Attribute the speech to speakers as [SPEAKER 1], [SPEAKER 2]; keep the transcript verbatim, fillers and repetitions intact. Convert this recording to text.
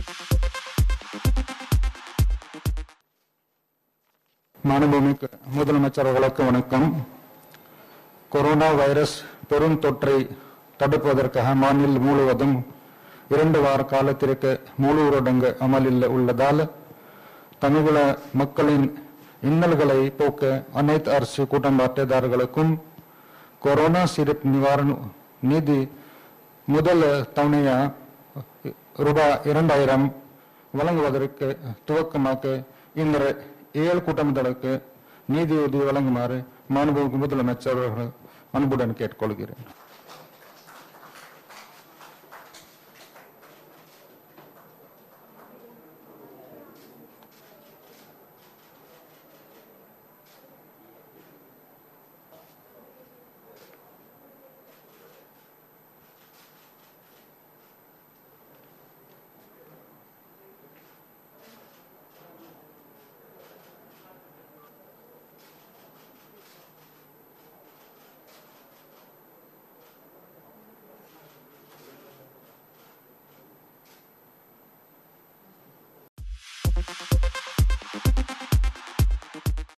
[SPEAKER 1] மாண்புமிகு முதலமைச்சர் அவர்களுக்கு வணக்கம். கொரோனா வைரஸ் பெருந்தொற்றை தடுப்பதற்காக மாநிலம் முழுவதும் இரண்டு வார காலத்திற்கு முழு ஊரடங்கு அமலில் உள்ளதால் தமிழக மக்களின் இன்னல்களை போக்க அனைத்து அரசு கூட்டம்பாட்டுதாரர்களுக்கும் கொரோனா சிறப்பு நிவாரண நிதி முதல் தவணையா ரூபாய் இரண்டாயிரம் வழங்குவதற்கு துவக்கமாக இந்த ஏழு கூட்டமைப்புகளுக்கு நிதியுதவி வழங்குமாறு மாண்புமிகு முதலமைச்சர் அவர்கள் அன்புடன் கேட்டுக்கொள்கிறேன்.